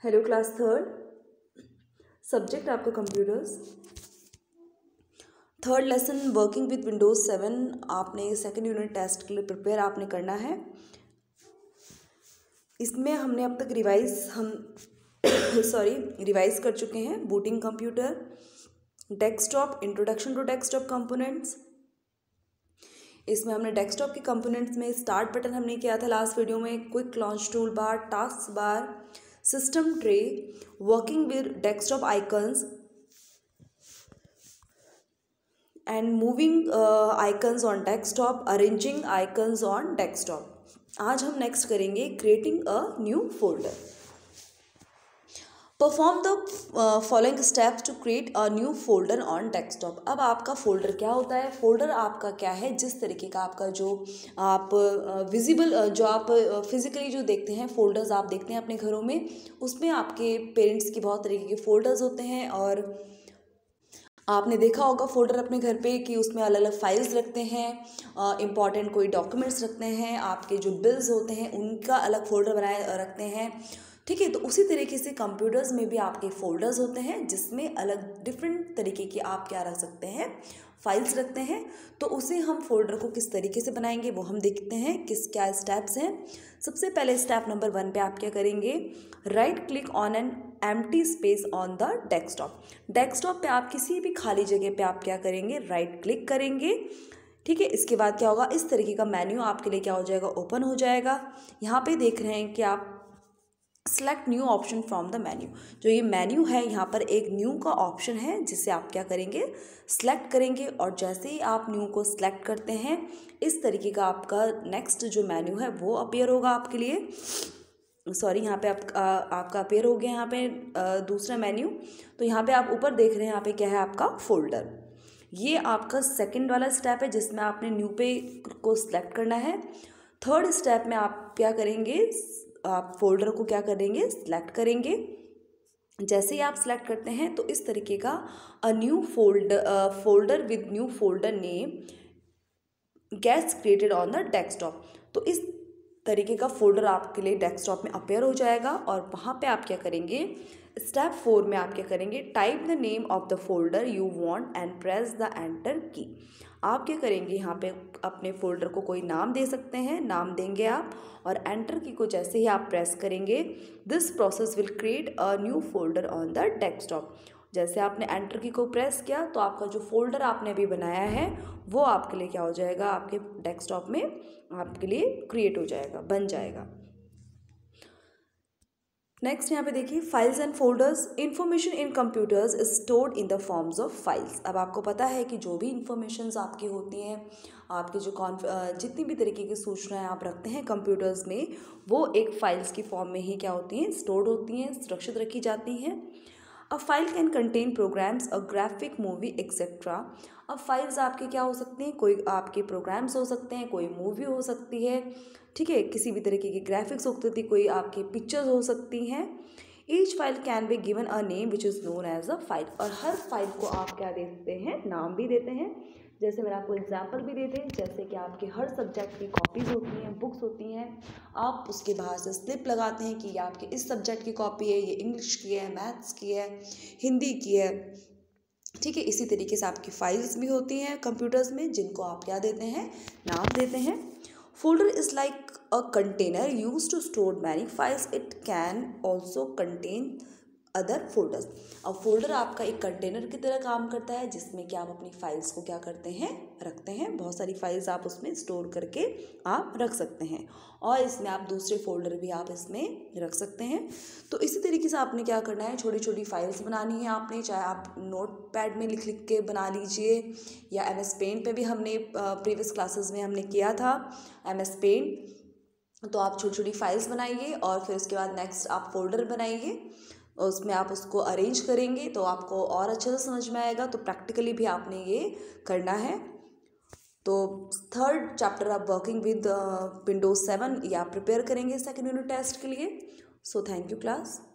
Hello class third, subject आपका computers. Third lesson working with Windows 7 आपने second unit test के लिए prepare आपने करना है। इसमें हमने अब तक रिवाइज कर चुके हैं booting computer, desktop, introduction to desktop components. इसमें हमने डेस्कटॉप के कंपोनेंट्स में स्टार्ट बटन हमने किया था लास्ट वीडियो में, quick launch tool bar, task bar, system tray, working with desktop icons and moving icons on desktop, arranging icons on desktop. आज हम नेक्स्ट करेंगे creating a new folder. Perform the following steps to create a new folder on desktop. अब आपका folder क्या होता है? Folder आपका क्या है? जिस तरीके का आपका जो आप जो आप फिजिकली जो देखते हैं फोल्डर्स आप देखते हैं अपने घरों में, उसमें आपके पेरेंट्स की बहुत तरीके के फोल्डर्स होते हैं और आपने देखा होगा फोल्डर अपने घर पे कि उसमें अलग अलग फाइल्स रखते हैं, इंपॉर्टेंट कोई डॉक्यूमेंट्स रखते हैं, आपके जो बिल्स होते हैं उनका अलग फोल्डर बनाए रखते हैं। ठीक है, तो उसी तरीके से कंप्यूटर्स में भी आपके फोल्डर्स होते हैं जिसमें अलग डिफरेंट तरीके की आप क्या रख सकते हैं, फाइल्स रखते हैं। तो उसे हम फोल्डर को किस तरीके से बनाएंगे वो हम देखते हैं किस क्या स्टेप्स हैं। सबसे पहले स्टेप नंबर 1 पे आप क्या करेंगे, right click on an empty space on the desktop. Desktop पे आप किसी भी खाली जगह पे आप क्या करेंगे, राइट क्लिक करेंगे। ठीक है, इसके बाद क्या होगा, इस तरीके का मेन्यू आपके लिए क्या हो जाएगा, ओपन हो जाएगा। यहाँ पे देख रहे हैं कि आप select new option from the menu. जो ये मेन्यू है यहाँ पर एक न्यू का ऑप्शन है जिसे आप क्या करेंगे, सेलेक्ट करेंगे। और जैसे ही आप न्यू को सेलेक्ट करते हैं इस तरीके का आपका नेक्स्ट जो मेन्यू है वो अपीयर होगा आपके लिए। यहाँ पे आपका अपीयर हो गया यहाँ पे दूसरा मेन्यू। तो यहाँ पे आप ऊपर देख रहे हैं, यहाँ पे क्या है आपका फोल्डर। ये आपका सेकंड वाला स्टेप है जिसमें आपने न्यू पे को सिलेक्ट करना है। थर्ड स्टेप में आप क्या करेंगे, आप फोल्डर को क्या करेंगे, सिलेक्ट करेंगे। जैसे ही आप सिलेक्ट करते हैं तो इस तरीके का a new folder with new folder name gets created on the desktop. तो इस तरीके का फोल्डर आपके लिए डेस्कटॉप में अपेयर हो जाएगा। और वहाँ पे आप क्या करेंगे, स्टेप 4 में आप क्या करेंगे, type the name of the folder you want and press the enter key. आप क्या करेंगे, यहाँ पे अपने फोल्डर को कोई नाम दे सकते हैं, नाम देंगे आप और एंटर की को जैसे ही आप प्रेस करेंगे this process will create a new folder on the desktop. जैसे आपने एंटर की को प्रेस किया तो आपका जो फोल्डर आपने अभी बनाया है वो आपके लिए क्या हो जाएगा, आपके डेस्कटॉप में आपके लिए क्रिएट हो जाएगा, बन जाएगा। नेक्स्ट यहाँ पे देखिए, files and folders. Information in computers is stored in the forms of files. अब आपको पता है कि जो भी इंफॉर्मेशंस आपकी होती हैं, आपके जो जितनी भी तरीके की सूचनाएं आप रखते हैं कंप्यूटर्स में, वो एक फाइल्स की फॉर्म में ही क्या होती हैं, स्टोर्ड होती हैं, सुरक्षित रखी जाती हैं। A file can contain programs, a graphic, movie etcetera. अब फाइल्स आपके क्या हो सकती हैं, कोई आपके प्रोग्राम्स हो सकते हैं, कोई मूवी हो सकती है, ठीक है, किसी भी तरीके की ग्राफिक्स हो सकती है, कोई आपकी पिक्चर्स हो सकती हैं। Each file can be given a name which is known as a file. और हर फाइल को आप क्या देते हैं, नाम भी देते हैं। जैसे मैंने आपको एग्जाम्पल भी देते हैं, जैसे कि आपके हर सब्जेक्ट की कॉपीज़ होती हैं, बुक्स होती हैं, आप उसके बाहर से स्लिप लगाते हैं कि ये आपके इस सब्जेक्ट की कॉपी है, ये इंग्लिश की है, मैथ्स की है, हिंदी की है। ठीक है, इसी तरीके से आपकी फाइल्स भी होती हैं कंप्यूटर्स में जिनको आप क्या देते हैं, नाम देते हैं। Folder is like a container use to store many files, it can also contain other folders. अब फोल्डर आपका एक कंटेनर की तरह काम करता है जिसमें कि आप अपनी फाइल्स को क्या करते हैं, रखते हैं। बहुत सारी फाइल्स आप उसमें स्टोर करके आप रख सकते हैं और इसमें आप दूसरे फोल्डर भी आप इसमें रख सकते हैं। तो इसी तरीके से आपने क्या करना है, छोटी छोटी फाइल्स बनानी है आपने, चाहे आप नोट पैड में लिख लिख के बना लीजिए या MS पेंट पे भी हमने प्रीवियस क्लासेस में हमने किया था MS पेंट। तो आप छोटी छोटी फाइल्स बनाइए और फिर उसके बाद नेक्स्ट आप फोल्डर बनाइए, उसमें आप उसको अरेंज करेंगे तो आपको और अच्छे से समझ में आएगा। तो प्रैक्टिकली भी आपने ये करना है। तो थर्ड चैप्टर आप वर्किंग विद विंडोज 7 या प्रिपेयर करेंगे सेकेंड यूनिट टेस्ट के लिए। So thank you class.